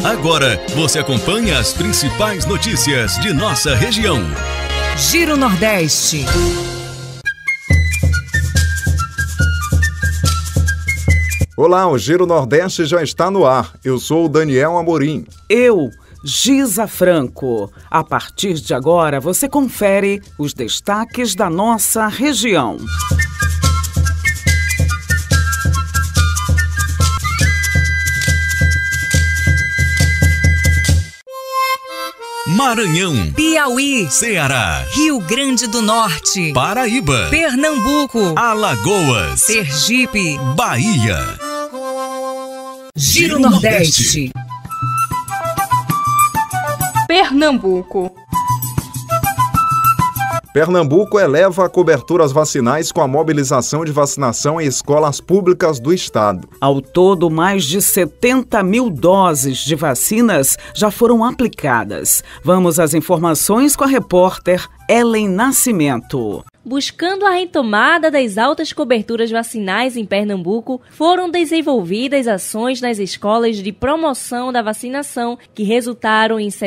Agora você acompanha as principais notícias de nossa região. Giro Nordeste. Olá, o Giro Nordeste já está no ar. Eu sou o Daniel Amorim. Eu, Giza Franco. A partir de agora, você confere os destaques da nossa região. Maranhão, Piauí, Ceará, Rio Grande do Norte, Paraíba, Pernambuco, Alagoas, Sergipe, Bahia. Giro Nordeste. Pernambuco. Pernambuco eleva a cobertura às vacinais com a mobilização de vacinação em escolas públicas do estado. Ao todo, mais de 70 mil doses de vacinas já foram aplicadas. Vamos às informações com a repórter Ellen Nascimento. Buscando a retomada das altas coberturas vacinais em Pernambuco, foram desenvolvidas ações nas escolas de promoção da vacinação, que resultaram em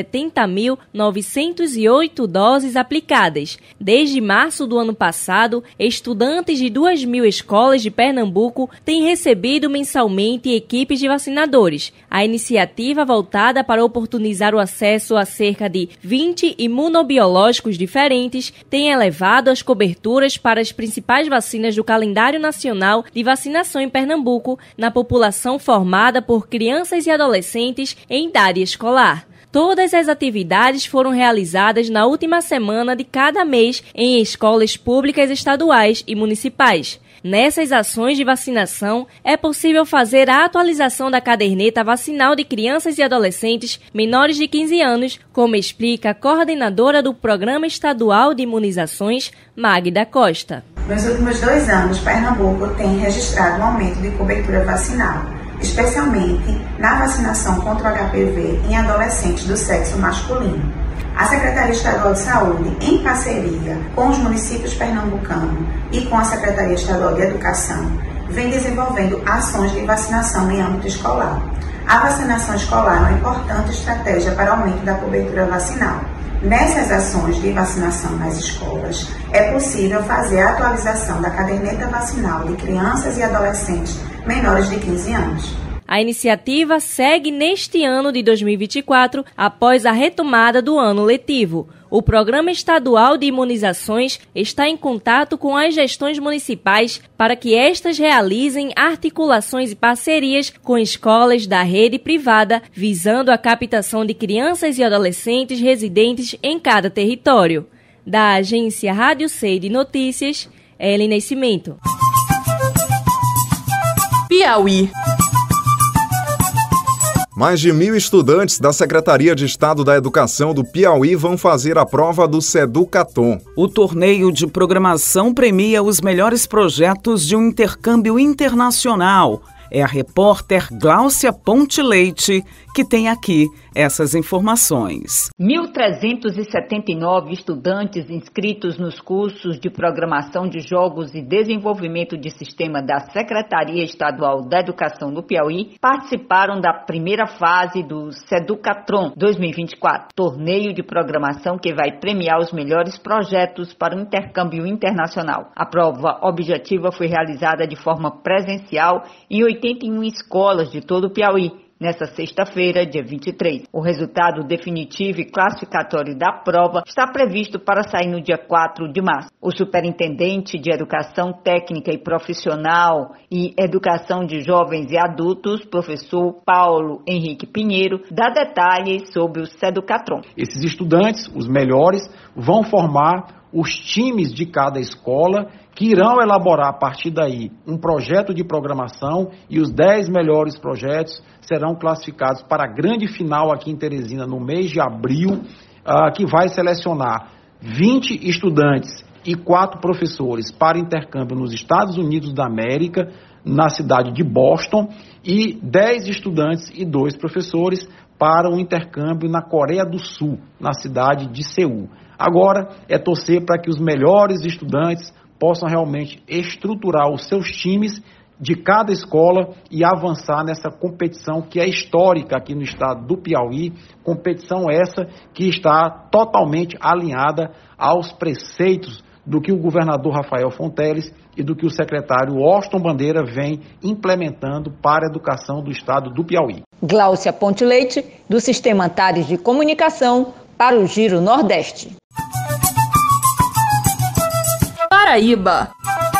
70.908 doses aplicadas. Desde março do ano passado, estudantes de 2.000 escolas de Pernambuco têm recebido mensalmente equipes de vacinadores. A iniciativa, voltada para oportunizar o acesso a cerca de 20 imunobiológicos diferentes, tem elevado as coberturas para as principais vacinas do calendário nacional de vacinação em Pernambuco, na população formada por crianças e adolescentes em idade escolar. Todas as atividades foram realizadas na última semana de cada mês em escolas públicas estaduais e municipais. Nessas ações de vacinação, é possível fazer a atualização da caderneta vacinal de crianças e adolescentes menores de 15 anos, como explica a coordenadora do Programa Estadual de Imunizações, Magda Costa. Nos últimos 2 anos, Pernambuco tem registrado um aumento de cobertura vacinal, especialmente na vacinação contra o HPV em adolescentes do sexo masculino. A Secretaria Estadual de Saúde, em parceria com os municípios pernambucanos e com a Secretaria Estadual de Educação, vem desenvolvendo ações de vacinação em âmbito escolar. A vacinação escolar é uma importante estratégia para o aumento da cobertura vacinal. Nessas ações de vacinação nas escolas, é possível fazer a atualização da caderneta vacinal de crianças e adolescentes menores de 15 anos. A iniciativa segue neste ano de 2024, após a retomada do ano letivo. O Programa Estadual de Imunizações está em contato com as gestões municipais para que estas realizem articulações e parcerias com escolas da rede privada, visando a captação de crianças e adolescentes residentes em cada território. Da agência Rádio C de Notícias, Ellen Nascimento. Piauí. Mais de 1.000 estudantes da Secretaria de Estado da Educação do Piauí vão fazer a prova do Seducaton. O torneio de programação premia os melhores projetos de um intercâmbio internacional. É a repórter Gláucia Ponte Leite que tem aqui essas informações. 1.379 estudantes inscritos nos cursos de programação de jogos e desenvolvimento de sistema da Secretaria Estadual da Educação do Piauí participaram da primeira fase do Seducatron 2024, torneio de programação que vai premiar os melhores projetos para o intercâmbio internacional. A prova objetiva foi realizada de forma presencial em 81 escolas de todo o Piauí, nesta sexta-feira, dia 23. O resultado definitivo e classificatório da prova está previsto para sair no dia 4 de março. O superintendente de Educação Técnica e Profissional e Educação de Jovens e Adultos, professor Paulo Henrique Pinheiro, dá detalhes sobre o Seducatron. Esses estudantes, os melhores, vão formar os times de cada escola que irão elaborar a partir daí um projeto de programação e os 10 melhores projetos serão classificados para a grande final aqui em Teresina no mês de abril, que vai selecionar 20 estudantes e 4 professores para intercâmbio nos Estados Unidos da América, na cidade de Boston, e 10 estudantes e 2 professores para um intercâmbio na Coreia do Sul, na cidade de Seul. Agora é torcer para que os melhores estudantes possam realmente estruturar os seus times de cada escola e avançar nessa competição que é histórica aqui no estado do Piauí, competição essa que está totalmente alinhada aos preceitos do que o governador Rafael Fonteles e do que o secretário Washington Bandeira vem implementando para a educação do estado do Piauí. Gláucia Ponte Leite, do Sistema Antares de Comunicação, para o Giro Nordeste. Paraíba.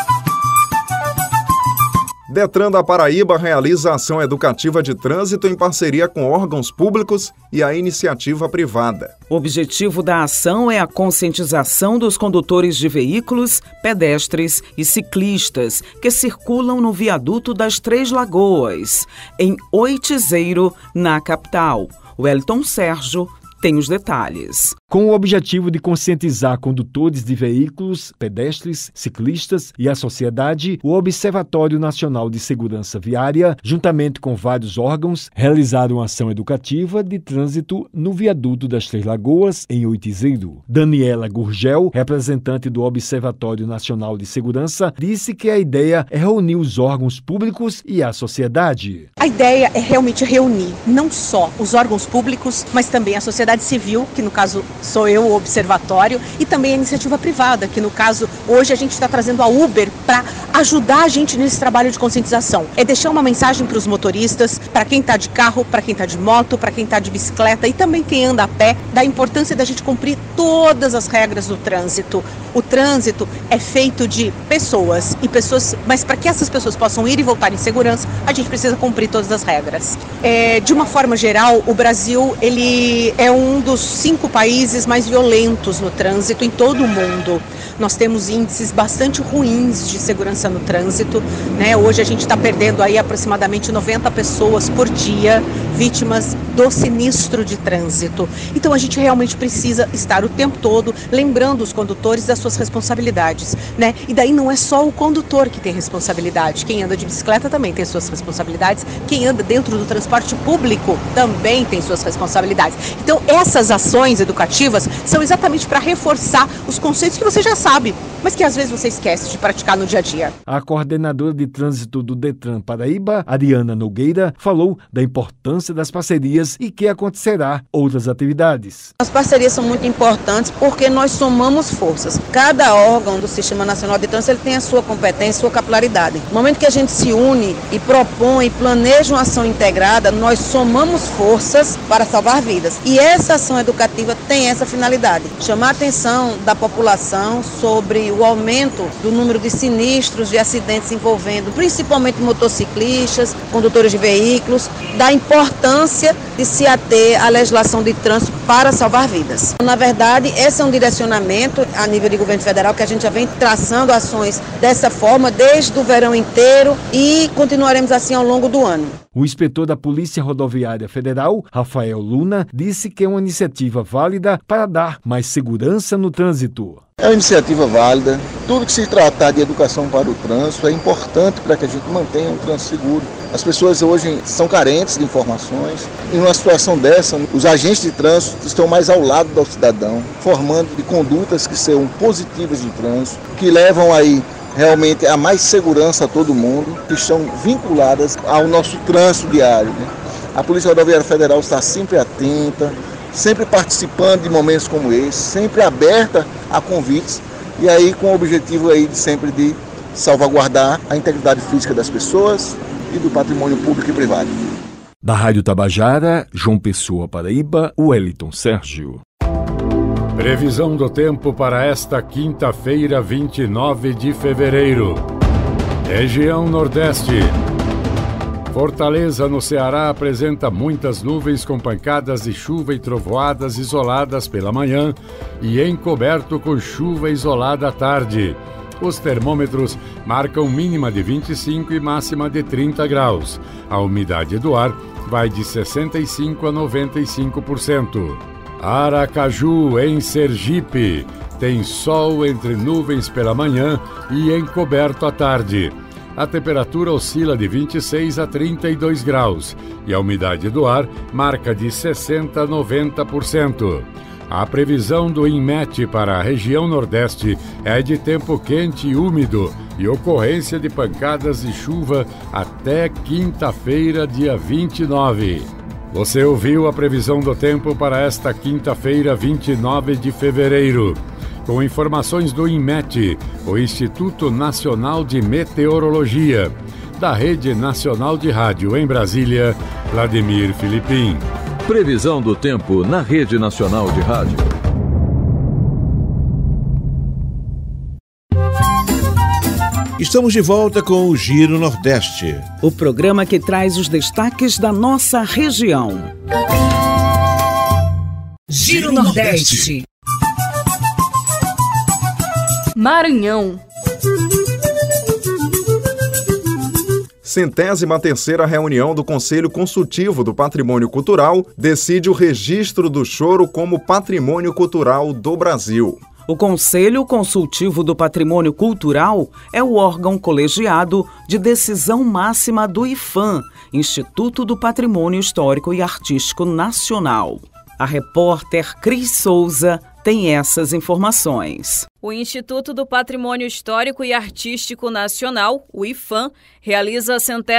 Detran da Paraíba realiza ação educativa de trânsito em parceria com órgãos públicos e a iniciativa privada. O objetivo da ação é a conscientização dos condutores de veículos, pedestres e ciclistas que circulam no viaduto das Três Lagoas, em Oitizeiro, na capital. Wellington Sérgio tem os detalhes. Com o objetivo de conscientizar condutores de veículos, pedestres, ciclistas e a sociedade, o Observatório Nacional de Segurança Viária, juntamente com vários órgãos, realizaram ação educativa de trânsito no viaduto das Três Lagoas, em Oitizeiro. Daniela Gurgel, representante do Observatório Nacional de Segurança, disse que a ideia é reunir os órgãos públicos e a sociedade. A ideia é realmente reunir não só os órgãos públicos, mas também a sociedade civil, que no caso sou eu, o observatório, e também a iniciativa privada, que no caso hoje a gente está trazendo a Uber para ajudar a gente nesse trabalho de conscientização. É deixar uma mensagem para os motoristas, para quem está de carro, para quem está de moto, para quem está de bicicleta e também quem anda a pé, da importância da gente cumprir todas as regras do trânsito. O trânsito é feito de pessoas, mas para que essas pessoas possam ir e voltar em segurança, a gente precisa cumprir todas as regras. De uma forma geral, o Brasil ele é um dos 5 países mais violentos no trânsito em todo o mundo. Nós temos índices bastante ruins de segurança no trânsito, né? Hoje a gente está perdendo aí aproximadamente 90 pessoas por dia vítimas do sinistro de trânsito. Então a gente realmente precisa estar o tempo todo lembrando os condutores das suas responsabilidades, né? E daí não é só o condutor que tem responsabilidade, quem anda de bicicleta também tem suas responsabilidades, quem anda dentro do transporte público também tem suas responsabilidades. Então essas ações educativas são exatamente para reforçar os conceitos que você já sabe, mas que às vezes você esquece de praticar no dia a dia. A coordenadora de trânsito do Detran Paraíba, Ariana Nogueira, falou da importância das parcerias e que acontecerá outras atividades. As parcerias são muito importantes porque nós somamos forças. Cada órgão do Sistema Nacional de Trânsito ele tem a sua competência, sua capilaridade. No momento que a gente se une e propõe e planeja uma ação integrada, nós somamos forças para salvar vidas. E essa ação educativa tem essa finalidade, chamar a atenção da população sobre o aumento do número de sinistros, de acidentes envolvendo principalmente motociclistas, condutores de veículos, da importância de se ater à legislação de trânsito para salvar vidas. Na verdade, esse é um direcionamento a nível de governo federal que a gente já vem traçando ações dessa forma desde o verão inteiro e continuaremos assim ao longo do ano. O inspetor da Polícia Rodoviária Federal, Rafael Luna, disse que é uma iniciativa válida para dar mais segurança no trânsito. É uma iniciativa válida. Tudo que se tratar de educação para o trânsito é importante para que a gente mantenha um trânsito seguro. As pessoas hoje são carentes de informações. Em uma situação dessa, os agentes de trânsito estão mais ao lado do cidadão, formando de condutas que sejam positivas no trânsito, que levam aí realmente a mais segurança a todo mundo, que estão vinculadas ao nosso trânsito diário, né? A Polícia Rodoviária Federal está sempre atenta, sempre participando de momentos como esse, sempre aberta a convites, e aí com o objetivo aí de sempre de salvaguardar a integridade física das pessoas e do patrimônio público e privado. Da Rádio Tabajara, João Pessoa, Paraíba, Wellington Sérgio. Previsão do tempo para esta quinta-feira, 29 de fevereiro. Região Nordeste. Fortaleza, no Ceará, apresenta muitas nuvens com pancadas de chuva e trovoadas isoladas pela manhã e encoberto com chuva isolada à tarde. Os termômetros marcam mínima de 25 e máxima de 30 graus. A umidade do ar vai de 65% a 95%. Aracaju, em Sergipe, tem sol entre nuvens pela manhã e encoberto à tarde. A temperatura oscila de 26 a 32 graus e a umidade do ar marca de 60% a 90%. A previsão do INMET para a região Nordeste é de tempo quente e úmido e ocorrência de pancadas de chuva até quinta-feira, dia 29. Você ouviu a previsão do tempo para esta quinta-feira, 29 de fevereiro. Com informações do INMET, o Instituto Nacional de Meteorologia, da Rede Nacional de Rádio em Brasília, Vladimir Filipim. Previsão do tempo na Rede Nacional de Rádio. Estamos de volta com o Giro Nordeste. O programa que traz os destaques da nossa região. Giro Nordeste. Maranhão. 103ª reunião do Conselho Consultivo do Patrimônio Cultural decide o registro do choro como Patrimônio Cultural do Brasil. O Conselho Consultivo do Patrimônio Cultural é o órgão colegiado de decisão máxima do IPHAN, Instituto do Patrimônio Histórico e Artístico Nacional. A repórter Cris Souza tem essas informações. O Instituto do Patrimônio Histórico e Artístico Nacional, o IPHAN, realiza a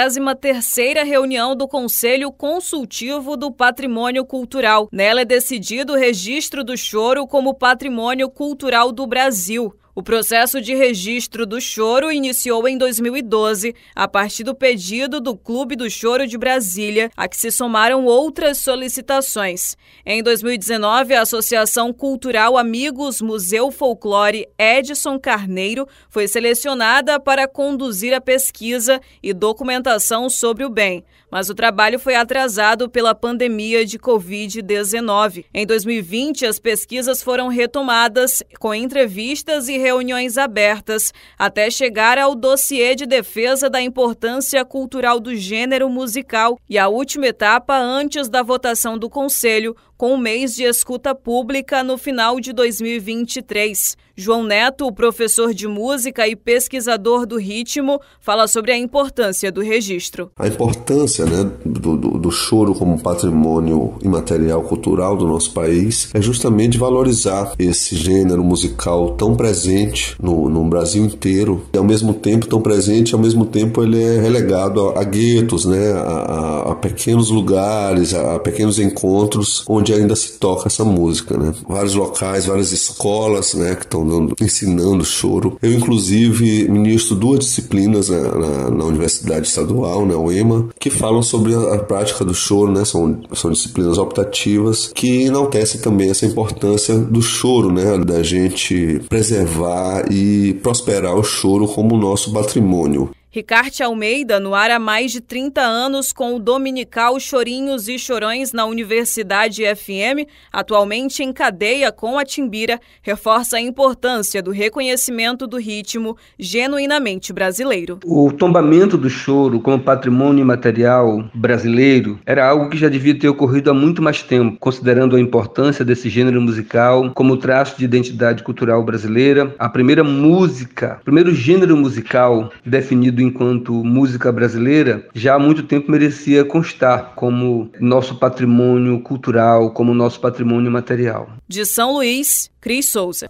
103ª reunião do Conselho Consultivo do Patrimônio Cultural. Nela é decidido o registro do choro como Patrimônio Cultural do Brasil. O processo de registro do choro iniciou em 2012, a partir do pedido do Clube do Choro de Brasília, a que se somaram outras solicitações. Em 2019, a Associação Cultural Amigos Museu Folclore Edson Carneiro foi selecionada para conduzir a pesquisa e documentação sobre o bem, mas o trabalho foi atrasado pela pandemia de Covid-19. Em 2020, as pesquisas foram retomadas com entrevistas e reuniões abertas, até chegar ao dossiê de defesa da importância cultural do gênero musical e a última etapa antes da votação do Conselho, com um mês de escuta pública no final de 2023. João Neto, professor de música e pesquisador do ritmo, fala sobre a importância do registro. A importância, do choro como patrimônio imaterial cultural do nosso país é justamente valorizar esse gênero musical tão presente no Brasil inteiro, e ao mesmo tempo tão presente, ao mesmo tempo ele é relegado a guetos, a pequenos lugares, a pequenos encontros onde ainda se toca essa música, Vários locais, várias escolas, que estão ensinando choro. Eu, inclusive, ministro 2 disciplinas na Universidade Estadual, na UEMA, que falam sobre a prática do choro, São disciplinas optativas que enaltecem também essa importância do choro, Da gente preservar e prosperar o choro como nosso patrimônio. Ricarte Almeida, no ar há mais de 30 anos com o dominical Chorinhos e Chorões na Universidade FM, atualmente em cadeia com a Timbira, reforça a importância do reconhecimento do ritmo genuinamente brasileiro. O tombamento do choro como patrimônio imaterial brasileiro era algo que já devia ter ocorrido há muito mais tempo, considerando a importância desse gênero musical como traço de identidade cultural brasileira. A primeira música, o primeiro gênero musical definido enquanto música brasileira, já há muito tempo merecia constar como nosso patrimônio cultural, como nosso patrimônio material. De São Luís, Cris Souza.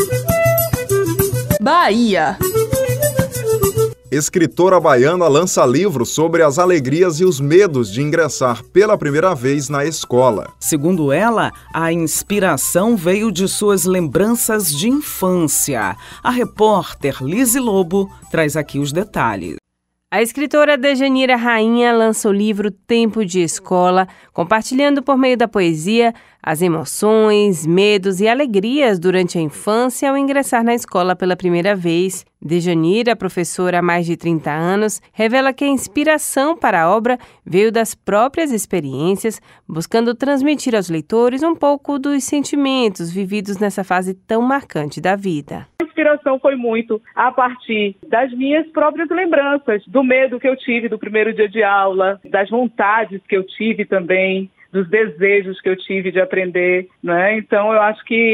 Bahia. Escritora baiana lança livro sobre as alegrias e os medos de ingressar pela primeira vez na escola. Segundo ela, a inspiração veio de suas lembranças de infância. A repórter Lise Lobo traz aqui os detalhes. A escritora Dejanira Rainha lança o livro Tempo de Escola, compartilhando por meio da poesia as emoções, medos e alegrias durante a infância ao ingressar na escola pela primeira vez. Dejanira, professora há mais de 30 anos, revela que a inspiração para a obra veio das próprias experiências, buscando transmitir aos leitores um pouco dos sentimentos vividos nessa fase tão marcante da vida. A inspiração foi muito a partir das minhas próprias lembranças, do medo que eu tive do primeiro dia de aula, das vontades que eu tive também, dos desejos que eu tive de aprender, Então eu acho que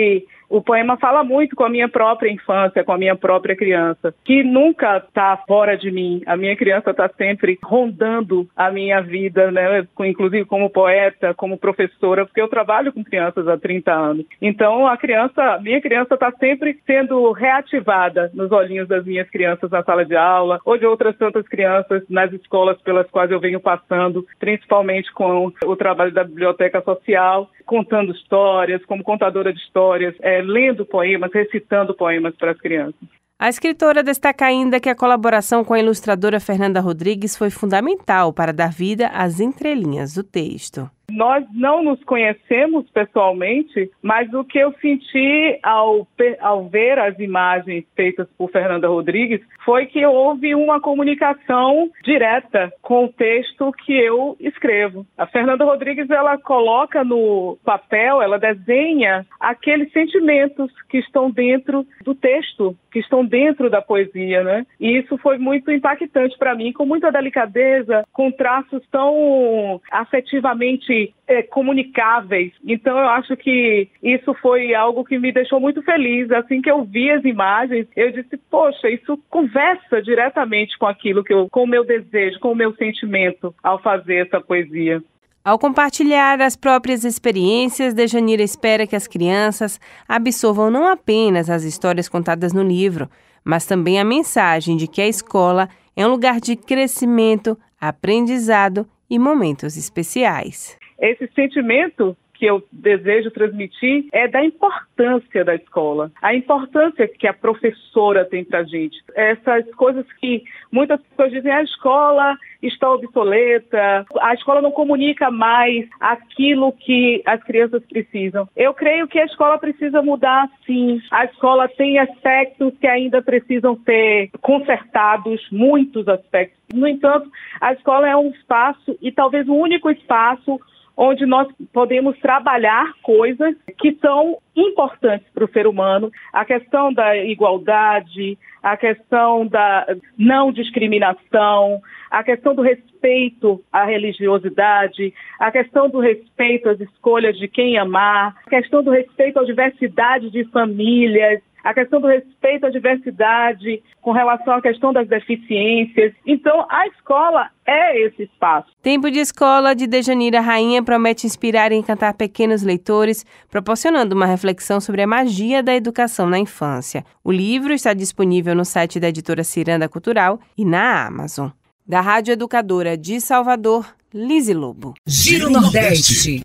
O poema fala muito com a minha própria infância, com a minha própria criança, que nunca está fora de mim. A minha criança está sempre rondando a minha vida, né? Inclusive como poeta, como professora, porque eu trabalho com crianças há 30 anos. Então, minha criança está sempre sendo reativada nos olhinhos das minhas crianças na sala de aula, ou de outras tantas crianças nas escolas pelas quais eu venho passando, principalmente com o trabalho da biblioteca social, contando histórias, como contadora de histórias, lendo poemas, recitando poemas para as crianças. A escritora destaca ainda que a colaboração com a ilustradora Fernanda Rodrigues foi fundamental para dar vida às entrelinhas do texto. Nós não nos conhecemos pessoalmente, mas o que eu senti ao ver as imagens feitas por Fernanda Rodrigues foi que houve uma comunicação direta com o texto que eu escrevo. A Fernanda Rodrigues, ela coloca no papel, ela desenha aqueles sentimentos que estão dentro do texto, que estão dentro da poesia, né? E isso foi muito impactante para mim, com muita delicadeza, com traços tão afetivamente comunicáveis. Então eu acho que isso foi algo que me deixou muito feliz. Assim que eu vi as imagens, eu disse, poxa, isso conversa diretamente com aquilo com o meu desejo, com o meu sentimento ao fazer essa poesia. Ao compartilhar as próprias experiências, Dejanira espera que as crianças absorvam não apenas as histórias contadas no livro, mas também a mensagem de que a escola é um lugar de crescimento, aprendizado e momentos especiais. Esse sentimento que eu desejo transmitir é da importância da escola, a importância que a professora tem para a gente. Essas coisas que muitas pessoas dizem, a escola está obsoleta, a escola não comunica mais aquilo que as crianças precisam. Eu creio que a escola precisa mudar, sim. A escola tem aspectos que ainda precisam ser consertados, muitos aspectos. No entanto, a escola é um espaço, e talvez o único espaço, onde nós podemos trabalhar coisas que são importantes para o ser humano. A questão da igualdade, a questão da não discriminação, a questão do respeito à religiosidade, a questão do respeito às escolhas de quem amar, a questão do respeito à diversidade de famílias, a questão do respeito à diversidade com relação à questão das deficiências. Então, a escola é esse espaço. Tempo de Escola, de Dejanira Rainha, promete inspirar e encantar pequenos leitores, proporcionando uma reflexão sobre a magia da educação na infância. O livro está disponível no site da editora Ciranda Cultural e na Amazon. Da Rádio Educadora de Salvador, Lise Lobo. Giro Nordeste.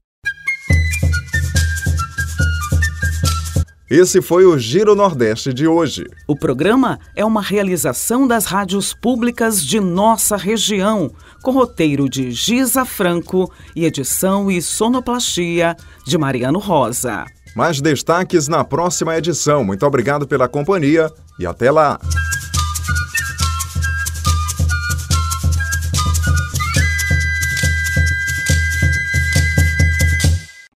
Esse foi o Giro Nordeste de hoje. O programa é uma realização das rádios públicas de nossa região, com roteiro de Giza Franco e edição e sonoplastia de Mariano Rosa. Mais destaques na próxima edição. Muito obrigado pela companhia e até lá!